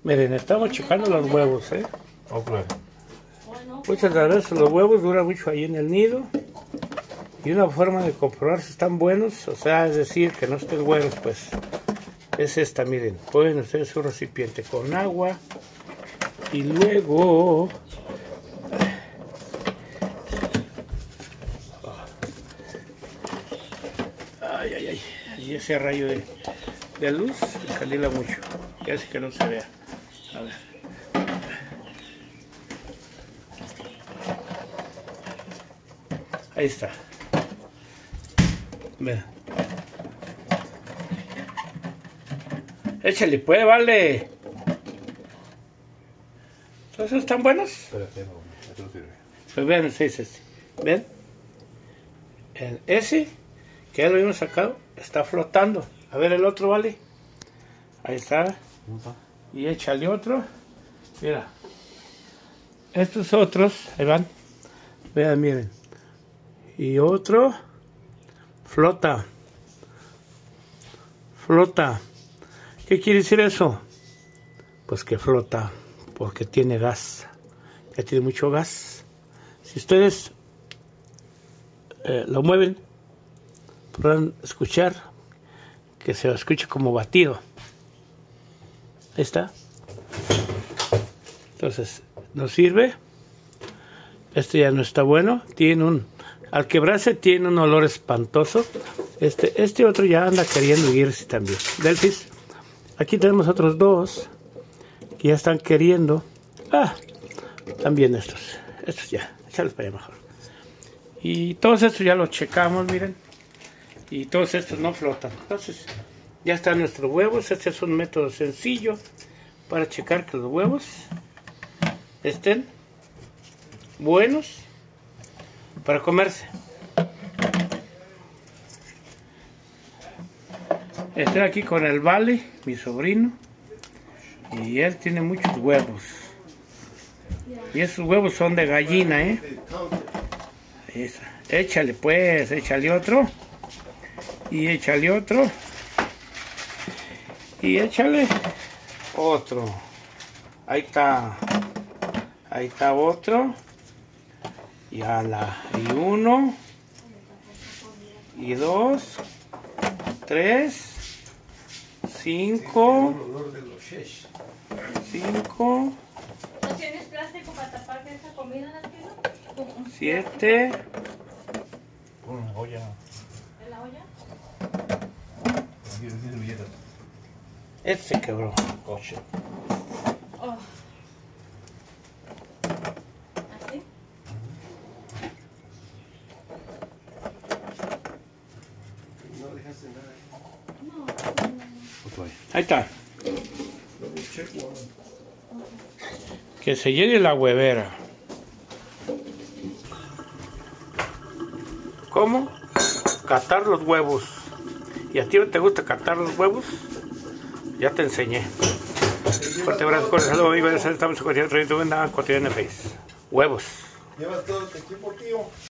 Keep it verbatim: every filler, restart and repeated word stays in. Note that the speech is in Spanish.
Miren, estamos checando los huevos, ¿eh? Okay. Muchas veces los huevos duran mucho ahí en el nido. Y una forma de comprobar si están buenos, o sea, es decir, que no estén buenos, pues, es esta, miren. Ponen ustedes un recipiente con agua. Y luego... Ay, ay, ay. Y ese rayo de, de luz candila mucho. Que hace que no se vea. A ver. Ahí está. Vean. Échale, pues, vale. ¿Entonces están buenos? Espérate, no, esto no sirve. Pues vean, ese es este. ¿Ven? El, ese, que ya lo habíamos sacado, está flotando. A ver el otro, vale. Ahí está. Y échale otro. Mira. Estos otros, ahí van. Vean, miren. Y otro. Flota. Flota. ¿Qué quiere decir eso? Pues que flota. Porque tiene gas. Ya tiene mucho gas. Si ustedes eh, lo mueven, podrán escuchar que se escucha como batido. Ahí está. Entonces, nos sirve. Este ya no está bueno. Tiene un... Al quebrarse tiene un olor espantoso. Este, este otro ya anda queriendo irse también. Delfis. Aquí tenemos otros dos que ya están queriendo. Ah, también estos. Estos ya. Échalos para allá mejor. Y todos estos ya los checamos, miren. Y todos estos no flotan. Entonces, ya están nuestros huevos. Este es un método sencillo para checar que los huevos estén buenos para comerse. Estoy aquí con el Vale, mi sobrino, y él tiene muchos huevos. Y esos huevos son de gallina, ¿eh? Ahí está. Échale pues, échale otro. Y échale otro. Y échale otro. Ahí está. Ahí está otro. Y ala. Y uno. Y dos. Tres. Cinco. Cinco. ¿No tienes plástico para tapar esa comida en el piso? Siete. Una olla. ¿En la olla? Aquí hay servilletas. Este se quebró. Coche. Oh. ¿Así? No dejaste nada. No. Otro ahí. Ahí está. Double check one. Que se llene la huevera. ¿Cómo? Catar los huevos. ¿Y a ti no te gusta catar los huevos? Ya te enseñé. Fuerte abrazo, con saludo, estamos en Cotidiano Face. Huevos. Llevas todo tu equipo, tío.